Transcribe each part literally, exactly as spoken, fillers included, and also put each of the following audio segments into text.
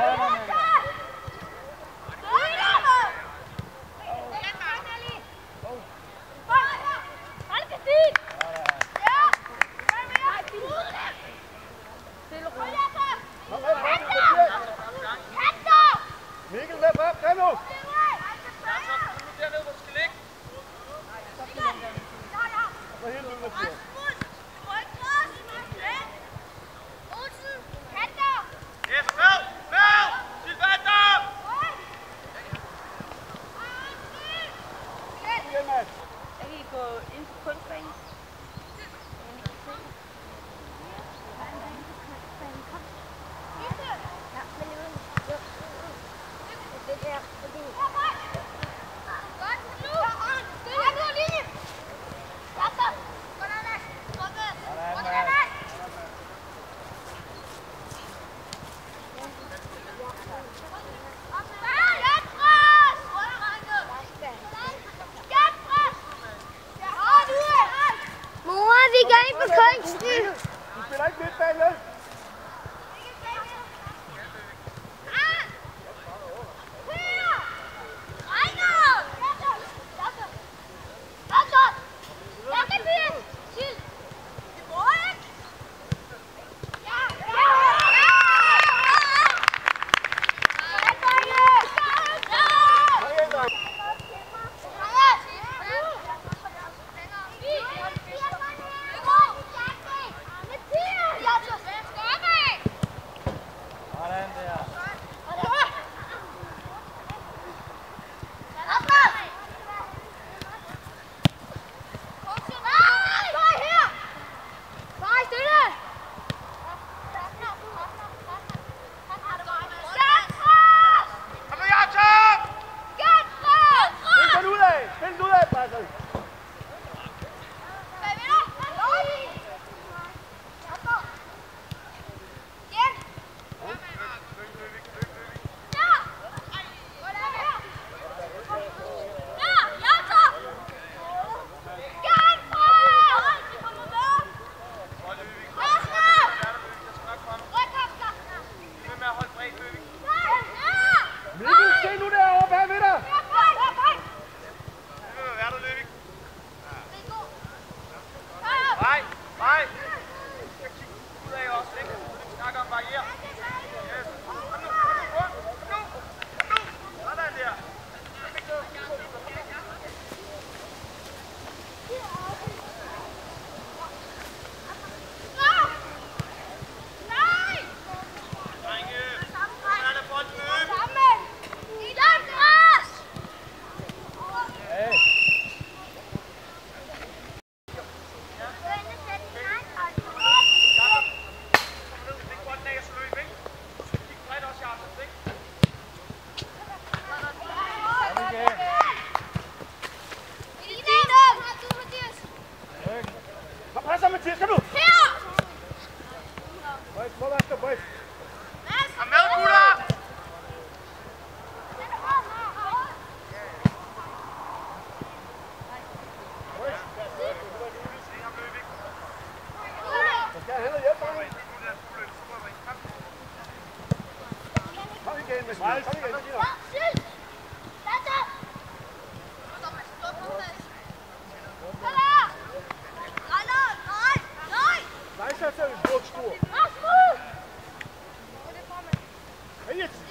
Mikkel med frem, kom nu! Så helt ud med fyr. Jeg kan gå ind på kunstbanen. Vi går ind på kunsten. Du spiller ikke midt bagved. Mathias, kom nu! Her! Boys, hvor er det, boys? Kom med, gutter! Så skal jeg hen og hjælpe dig. Kom igen, Mathias. Kom igen, Mathias. Nej, så er det en god stor. Hey, it's...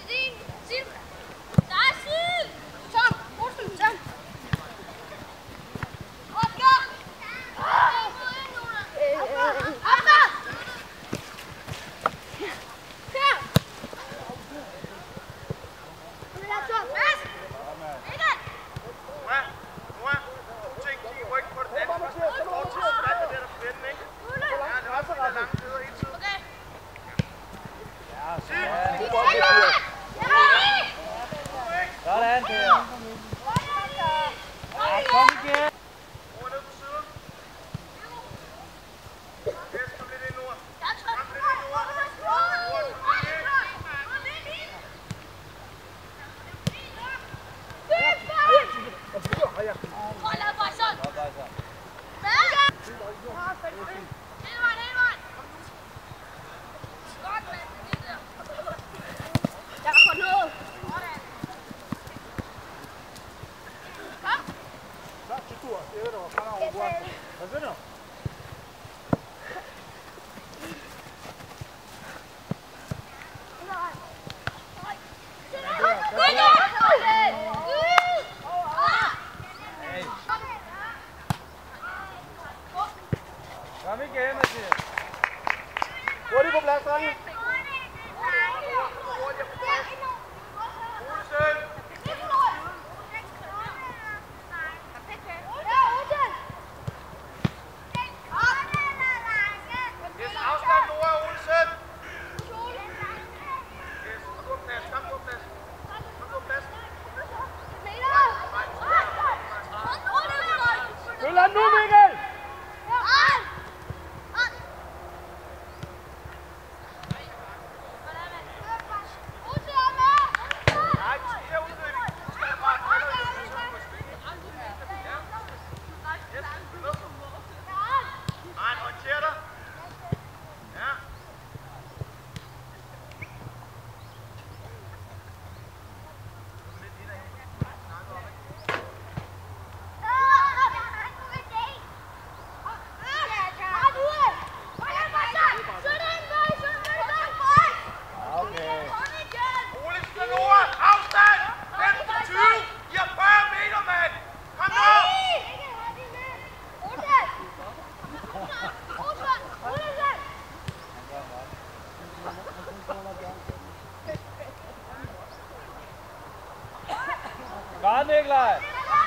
Nikolaj!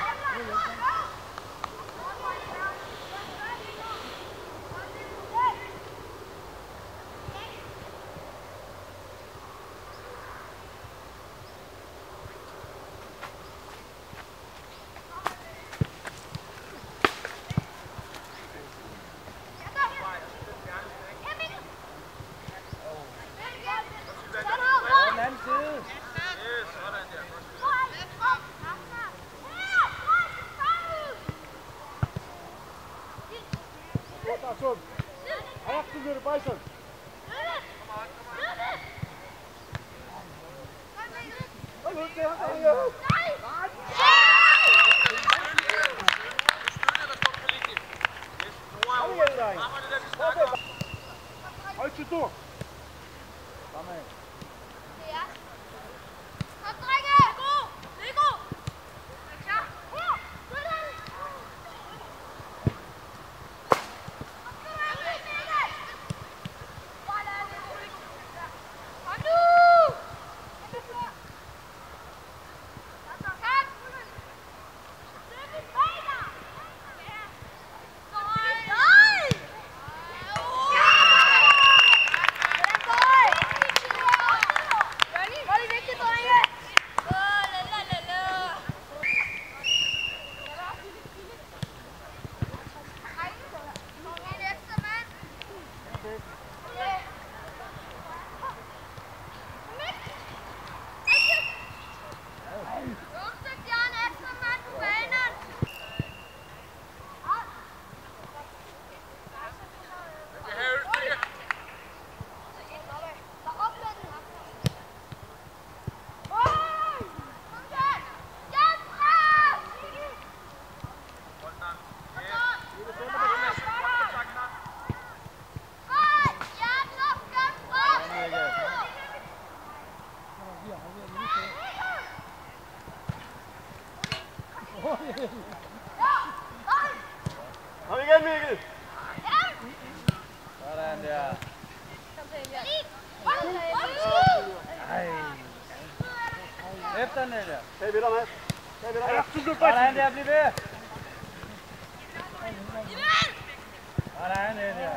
Bison. Uit je door. Kom mee. Ja. Kom drengen. Lego. Lego. Ja. Her. Doe dan. Kom nu. Kom igen, Mikkel! Sådan der. Efter den der. Tag ved dig, Mads. Tag ved dig. Sådan der, bliv ved. Sådan der.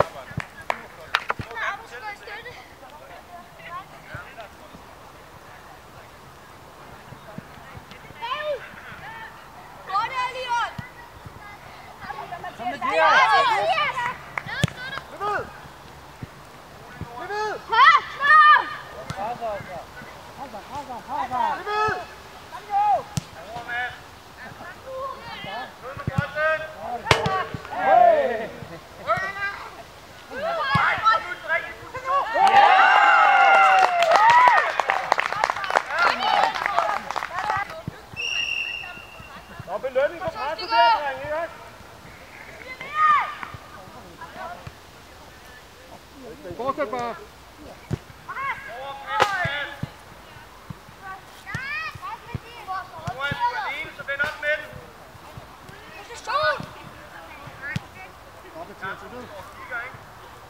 Kom med Dias! Bliv ved! Bliv ved! Hasser, altså. Hasser, hasser, hasser. Bliv ved! Over, Mads. Ned med bolden. Hey! Nej, kom nu den rigtige position. Og belønning på presset der, drenge, ikke? Fortsæt bare. Over, Mads. Over, du er alene, så vend op med den. Op til at tage Kigger, ikke?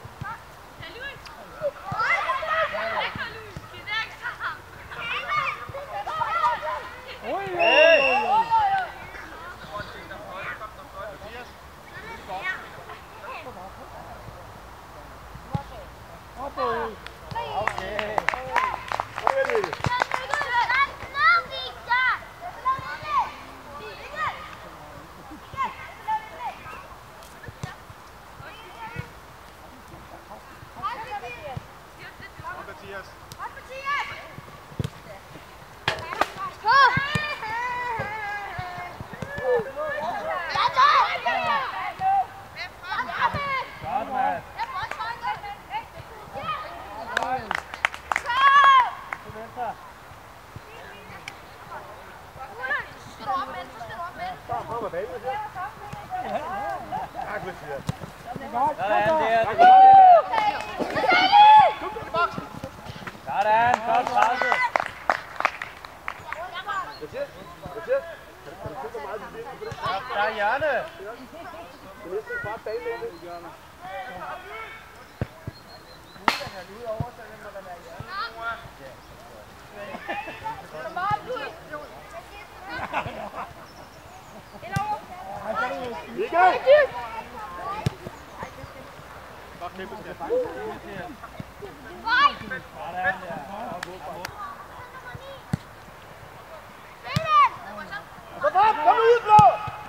Hey! Okay. Kom igen, Mikkel. Kom, Mathias. Godt, Mads. Til venstre. Kom, kom med banen, Mathias. Tak, Mathias. Sådan der. Sådan, godt presset. Mathias, Mathias. Kan du se, hvor meget vi virkelig på det? Der er hjørne. Det er næsten bare banen. Kom op, Louis! Så frem, kom ud, Blå!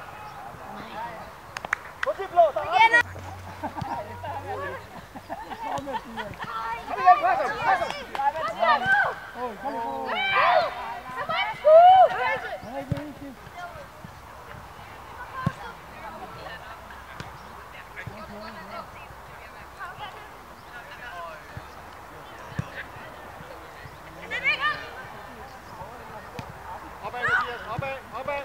Få til, Blå, så op! Kom igen, pas ham, pas ham! Opad, Mathias, opad, opad!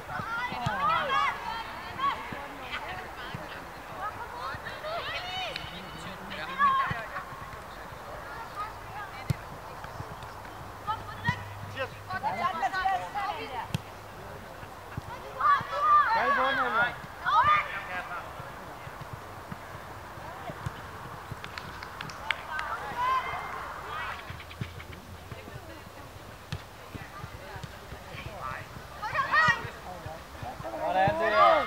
Sådan der.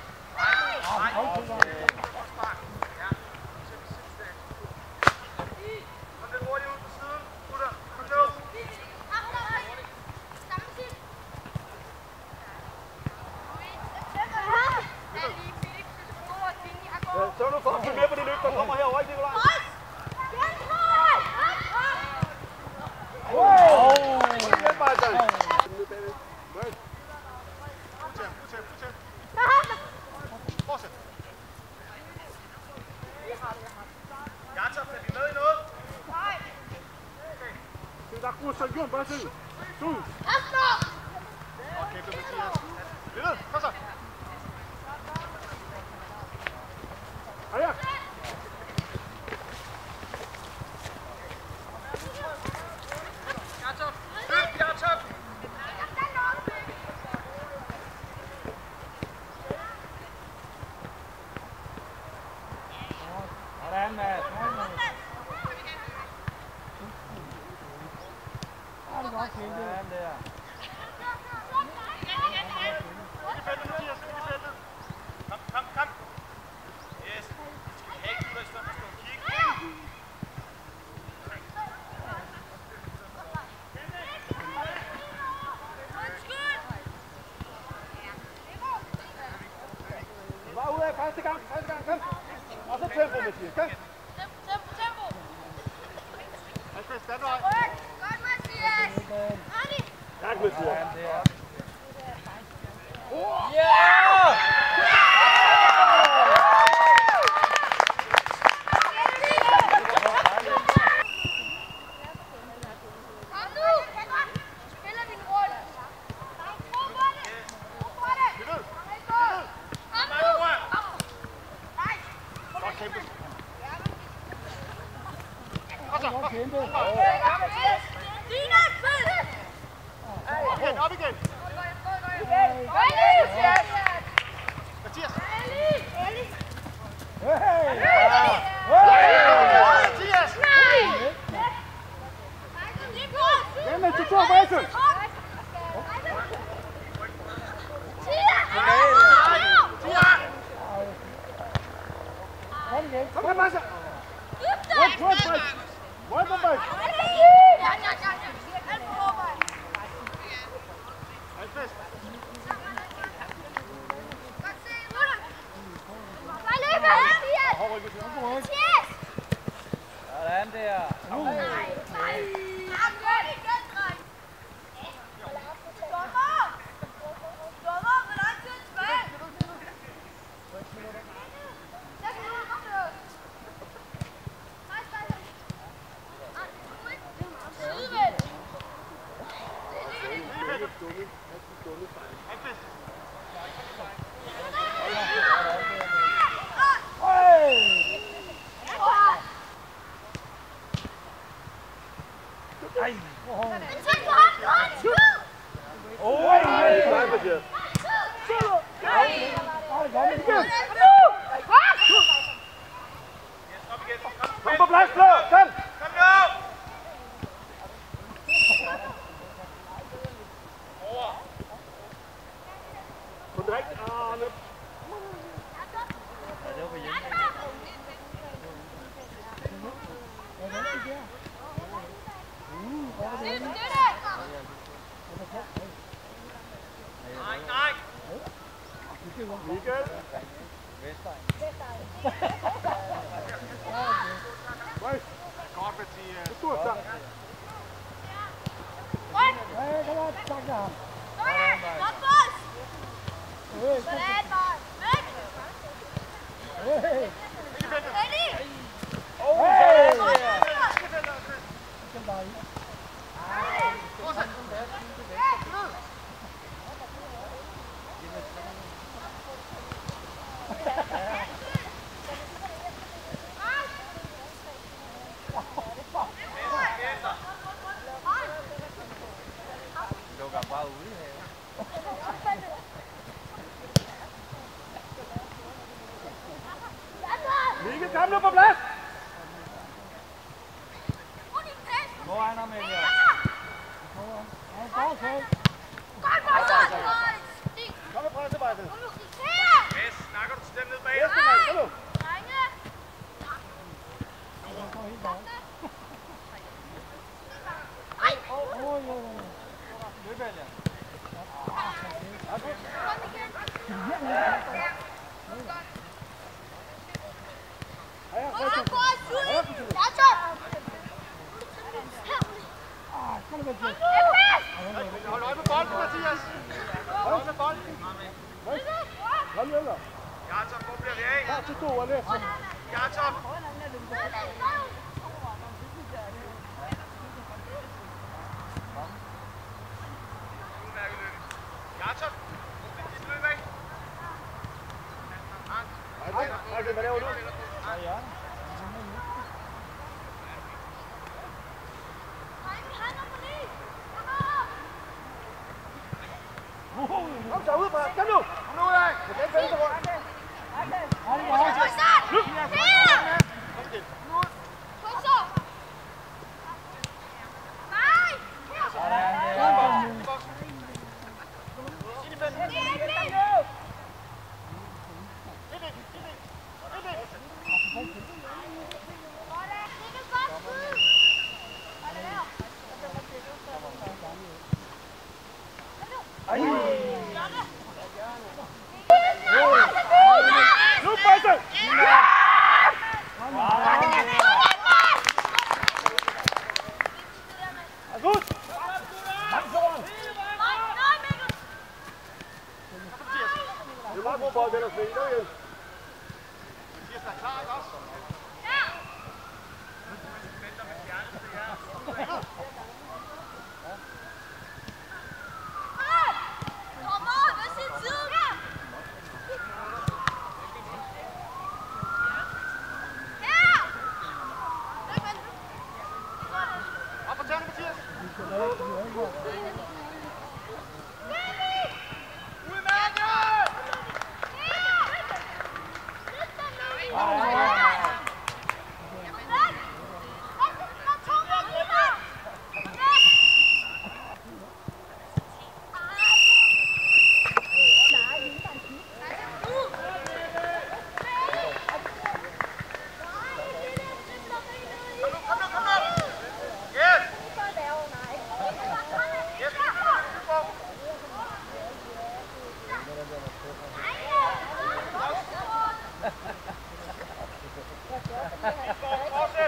Så er du for at følge med på det løb, der kommer herovre, ikke Nikolaj? Wow! Kom igen, Martin! Fortsæt! Jakob, er vi med i noget? Nej! Der er kurser, Jørgen, bare se! Du! Okay, det Mathias. Lille, kom så! Aja! Jakob, løb, Jakob! Sådan, Mads. Sådan der. Ind i feltet, Mathias, ind i feltet. Kom, kom, kom. Yes. Skal vi have ikke gutter i stedet for at stå og kigge? Bare ud af første gang, første gang, kom! Og så tempo, Mathias, kom! Tempo, tempo! Halvfems, den vej! Godt, Mathias! Rani! Tak, Mathias! Sådan der. Kom nu! Spiller din rolle! Tro på det! Tro på det! Lille! Kom nu! Nej! Godt kæmpet! Kom så, kom! Dina, fed! Op igen, op igen! Mathias! Mathias! Jamen, du tog basen! Kom her, Masha! Rundt, rundt, rundt! Rundt på basen! halvfems! Sådan der. Michael. Boys. Godt, Mathias. Stort tak. Rødt! Hey, kom on, tak til ham. Sådan! Godt bold! Sådan, bold! Væk! Hey, Ready! hey! Godt! Kom der i. Lukker bare ude her. Michael, kom nu på plads. Hvor er han, Amelia? Han går selv. Godt bold! Kom med pressearbejdet. Yes, snakker du til dem nede bag? Yes, mand. Kom nu. Drenge! Han går helt op. Ej! Åh, åh, jo, jo. Løb, Amelia. Ja, Godt bold! Skud! Nacho! Ah, kom nu, Mathias. Hold øje med bolden, Mathias. Hold øje med bolden. Kom nu, eller? Jartop, hvor bliver vi af? Her til to, og læs. Jartop. Udmærket løb. Jartop, hvor fik dit løb af? Ej, Michael, hvad laver du? Ja, ja. Kom så ud, fra. Kom nu. Kom nu ud af. Jeg kan ikke vente rundt. Nu, Basse! Gut! Det er meget god bold, den er fint. Kom igen. Mathias, der er klar, ikke også? Venter med fjernelse, ja. Op på tæerne, Mathias. Udmærket! Kom nu, kom nu, kom nu! Yes! Yes, Nyborg! Nyborg, fortsæt!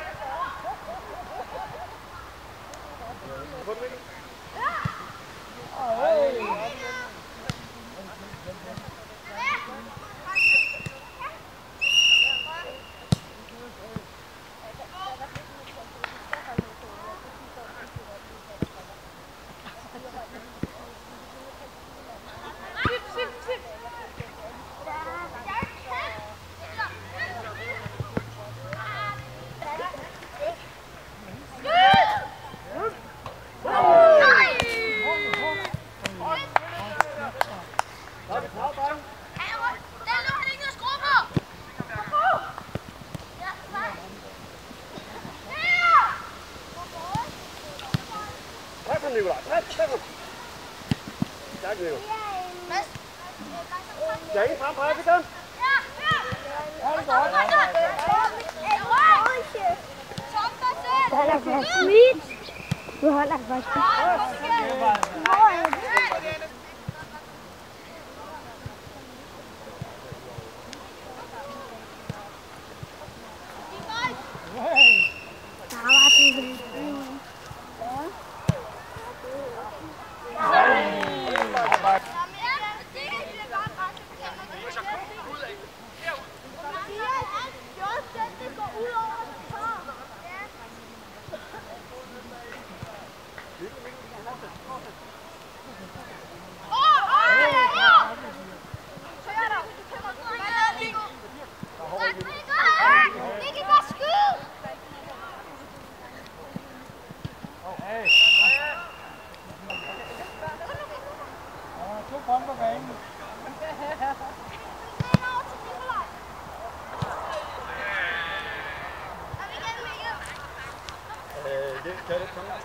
Nikolaj. Tak, Nikolaj. Der er ingen frem på Afrikan. Han er for smidt. Du holder for smidt. på banen. Øh, det kan det komme.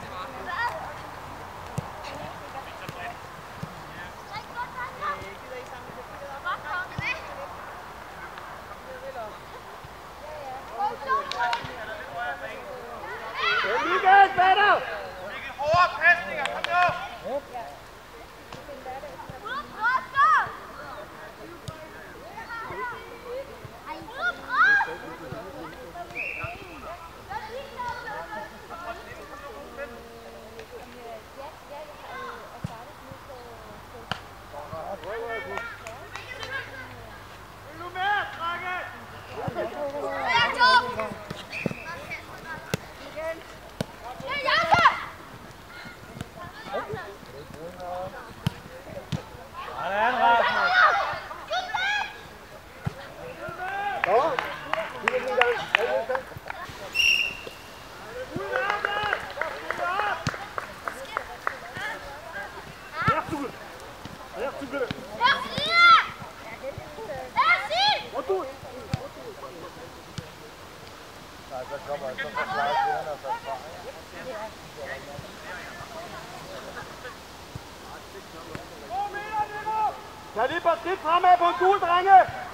Michael, batter! Mikkel, hårdere pasninger, kom nu! Tag lige et par skridt fremad på en gul, drenge!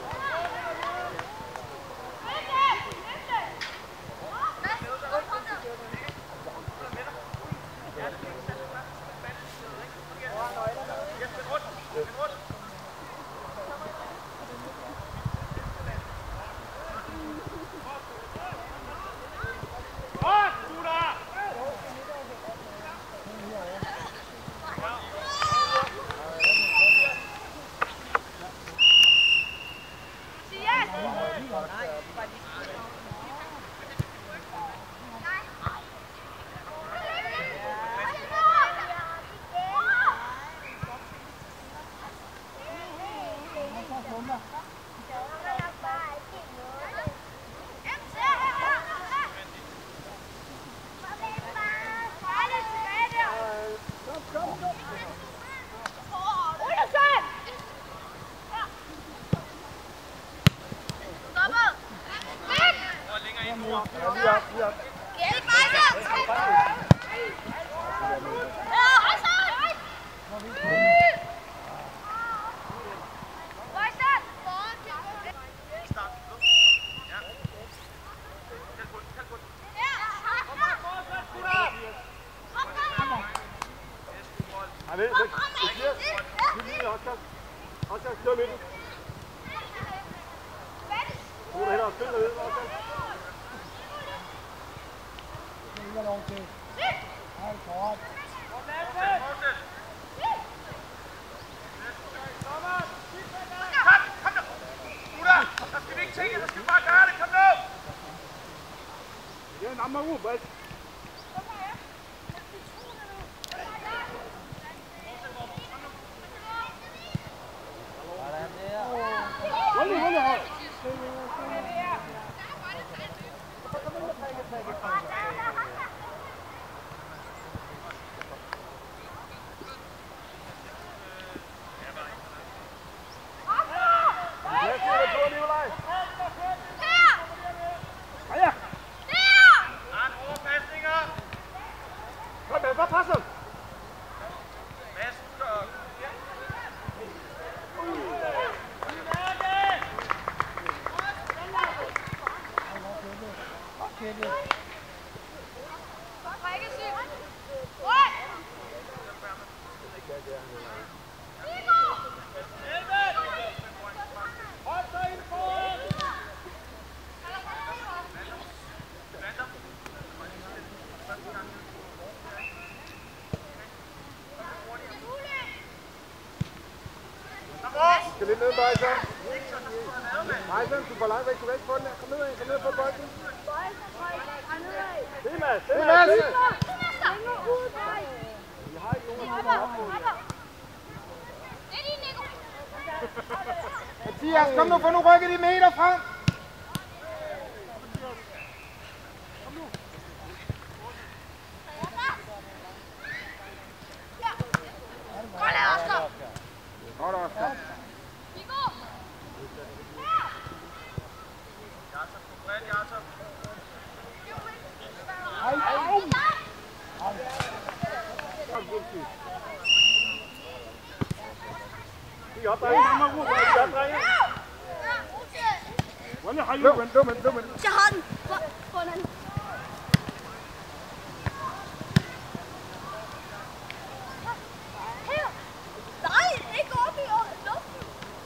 Skal lidt ned, Bajsen. Bajsen, du får langt væk, du væk på den. Kom ned, kom ned på bolden. Se, Mads, se, Mads. Vi har ikke nogen, der har opmålet. Mathias, kom nu, få nu rykket de meter frem. Godt, I op, drenge. Kom nu, I op, drenge. Hvordan har I jo? Løb, løb, løb, løb. Jeg har den. Få den anden. Her. Nej, ikke op i luften.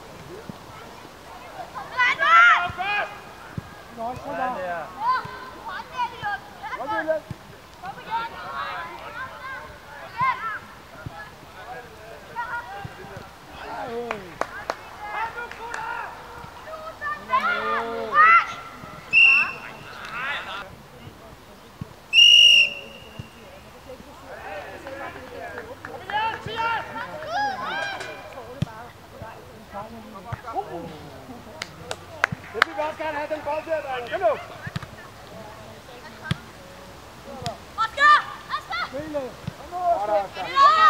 Landmand! Nå, så der. Åh, hånd der, Eliot. Kom igen. Kom igen. Det vil vi også gerne have den bold der, drenge. Kom nu. Oscar! Oscar! Spille. Godt, Oscar.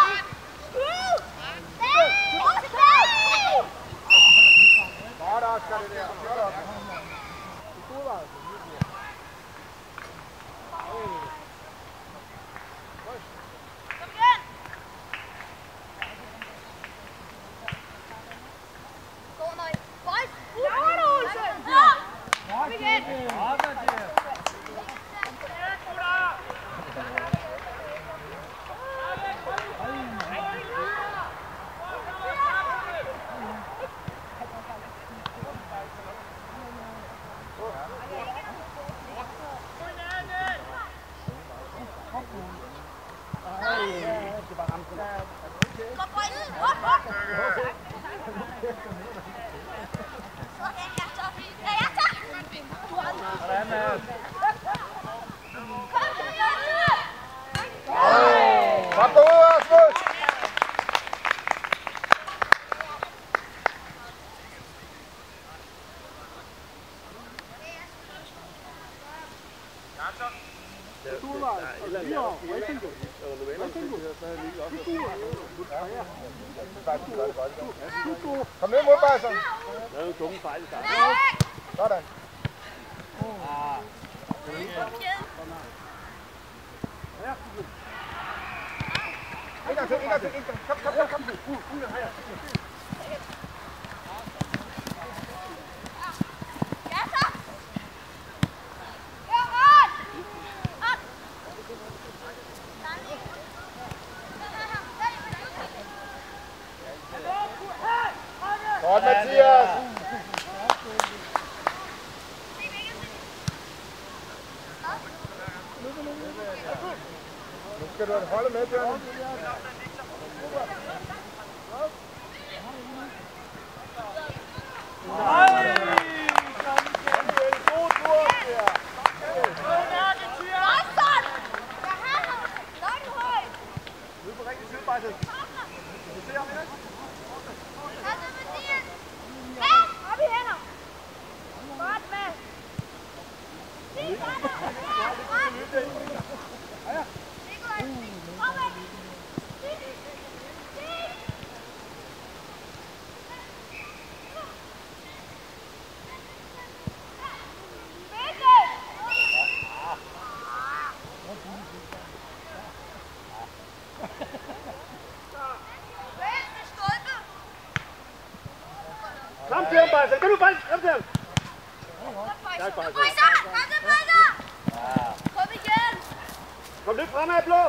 Godt, Oscar, det der. Godt, Oscar. Kom du ud, Rasmus! Kom ned mod Bajsen. Lad en dumme fejl i starten. Sådan. En gang til, en gang til, en gang. Kom, kom, kom, kom. Ud her. Godt, Mathias. Nu skal du holde med, Bjørn. Nu på rigtig side, Bajsen. Du ser ham, ikke? Op i hænder! Godt med! Sig godt! Godt! Nikolaj! Opad! Sig! Sig! Mikkel! Bedste stolpe! Kom til ham, Bajsen. Kom nu, Bajsen. Kom til ham. Tak, Bajser! Bajser! Bajser! Kom igen! Kom lidt fremad, Blå.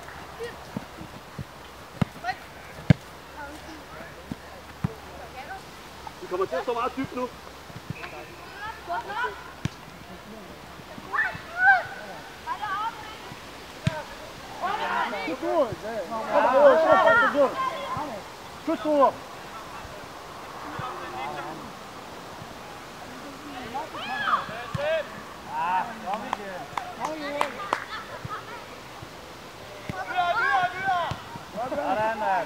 Vi kommer til at stå meget dybt nu. Godt nok! Goed voor. Ah, kom igen. Kom igen. Sådan der.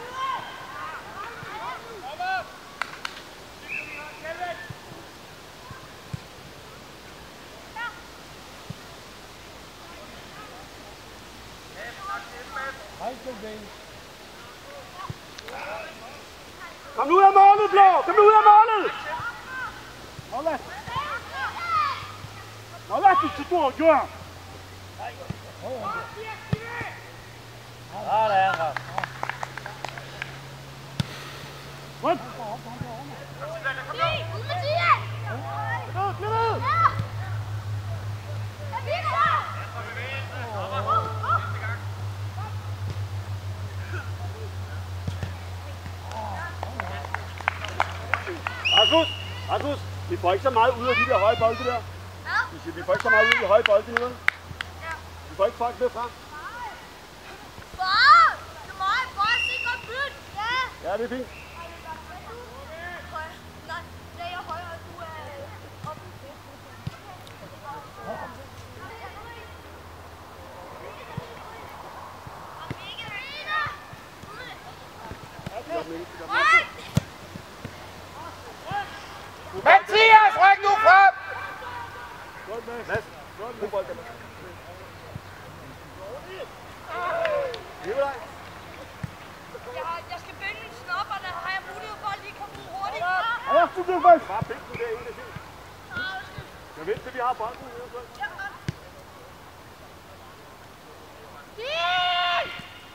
Kom nu ud af målet, Blå! Kom nu ud af målet! Olha! Olha que se tu João! Sådan, Rødt! Sig! Ud, Mathias! Glid ud! Glid ud! Ja! Jeg vinder! Rasmus! Rasmus! Vi får ikke så meget ud af de der høje bolde der. Vi siger, vi får ikke så meget ud af de høje bolde nu. Vi får ikke folk med frem. Far! Det er mig! Bare se godt byt! Ja! Ja, det er fint. Nej, det er højere, og du er oppe. Mathias, ryk nu frem! Godt, Mads. God bold, Mads. Nikolaj. Jeg, har, jeg skal binde min snopperne. Har jeg mulighed for at lige komme ud hurtigt? Ja, du bliver bold. Bare pik den derinde, det er fint. Jeg ved til, vi har bolden. Ja, godt. Fint!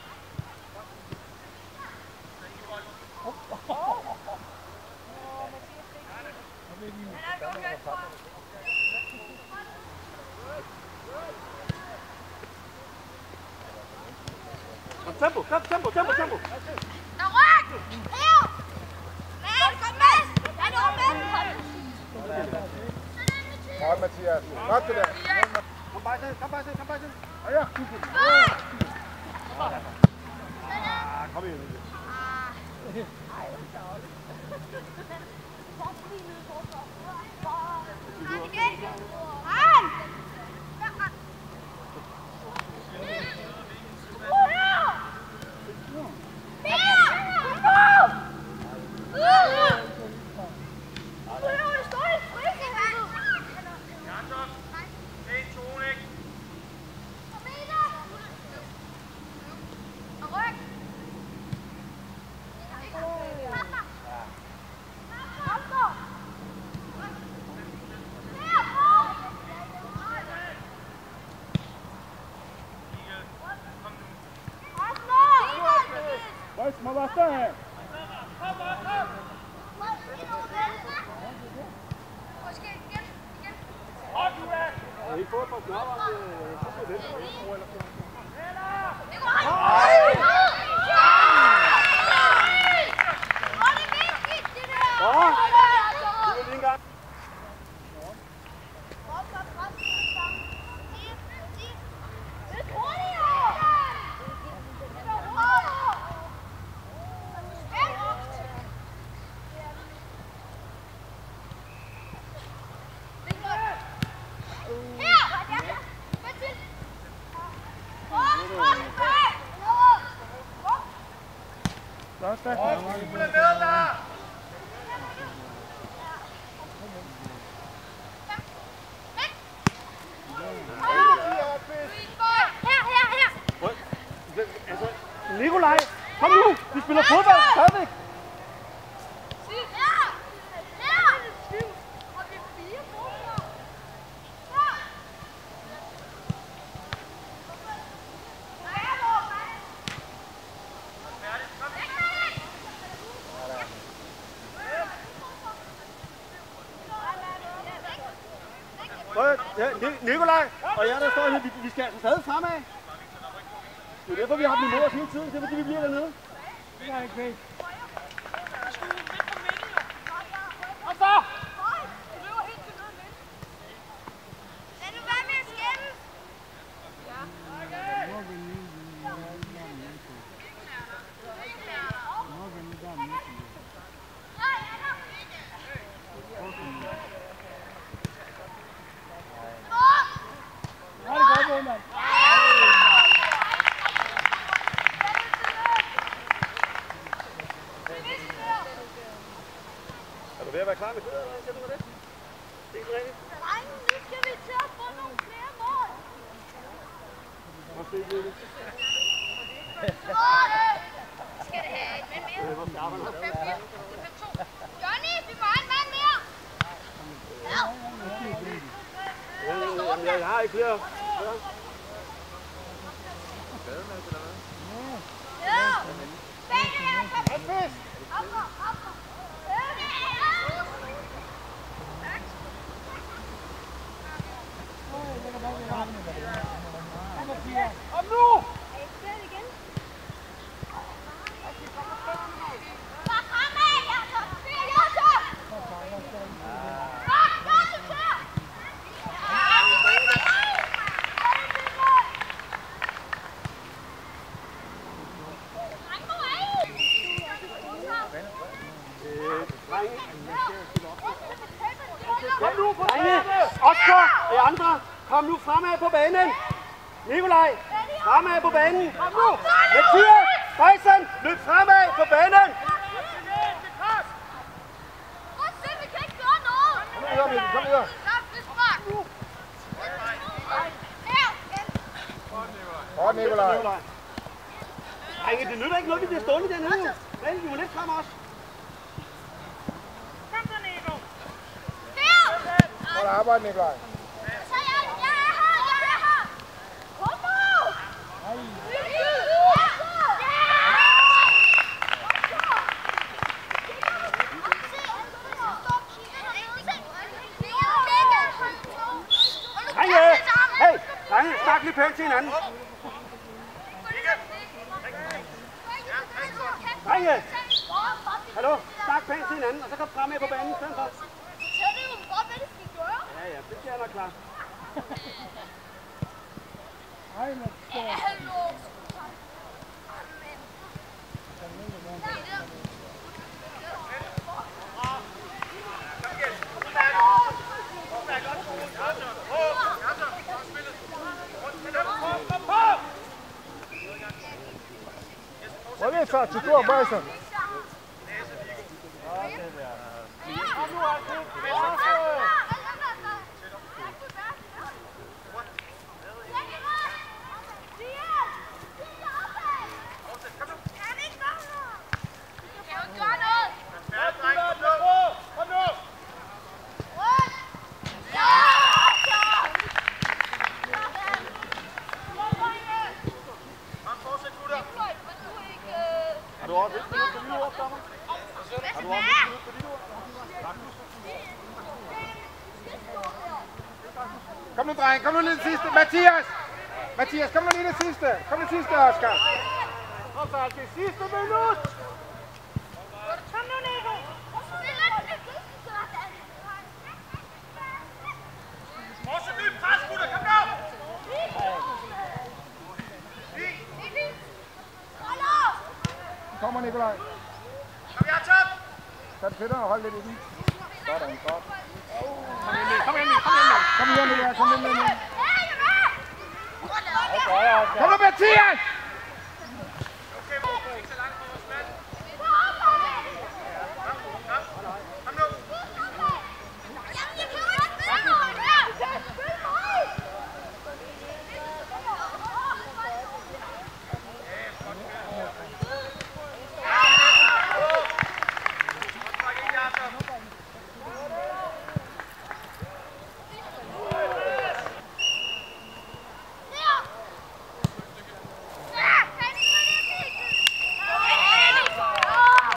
Tempo, tempo, tempo, tempo, tempo. Der ryk! Her! Mads, kom Mads! Han er oppe! Godt, Mathias. Godt det der. Kom bare til, kom bare til, kom bare til. Ja, ja. Ah, kom igen. Han! Må være større her. Måske igen, igen. Jeg har ikke fået et par snarere, så skal det vente. Det går hej! Hvor er det vigtigt, det der! Ja, det vil lige en gang. Nikolaj, kom nu! Vi spiller fodbold stadigvæk! Nikolaj, og jeg der står her, vi, vi skal altså stadig fremad. Det er derfor, vi har dem imod os hele tiden. Det er fordi, vi bliver dernede. Det er ikke fedt. Og så! Du løber helt til nede lidt. Lad nu være med at skændes. Ja. Ja, det går godt, mand. Er du ved at være klar med det? Hvad siger du med det? Det er ikke rigtigt. Nej, nu skal vi til at få nogle flere mål. Måske ikke det. Skal det have et mand mere? Det er vores skarperne. fem fire. fem to. Johnny, vi må have en mand mere. Ja. Jamen, jeg har ikke flere. Ja. Bag her, kom. Op, op, op. Victor og I andre, kom nu fremad på banen. Nikolaj, fremad på banen. Kom nu. Mathias, Faison, løb fremad på banen. Kom videre, kom videre. Godt, Nikolaj. Drenge, det nytter ikke noget, vi bliver stående dernede. Men vi må lidt frem også. Kom så, Nico. Godt arbejde, Nikolaj. Drenge, hey, drenge, snak lige pænt til hinanden. Drenge, hallo, snak pænt til hinanden, og så kom frem med på banen i stedet for. Ja, ja, det skal jeg nok klar. Hej, men Hvor er det så til stor Bøjsen? Har du også et minut på lille ord, Dommer? Har du også et minut på lille ord? Kom nu, dreng. Kom nu lige det sidste. Mathias! Mathias, kom nu lige det sidste. Kom det sidste, Oscar. Og så er det sidste minut! Kom nu, Nico. Morse, ny pres, gutter. Kom nu! Kommer, Nikolaj. Kom her, top! Tag fætterne og hold lidt i den. Sådan, godt. Kom ind, kom ind, kom ind. Kom igen, Nikolaj. Kom ind, Nikolaj. Kom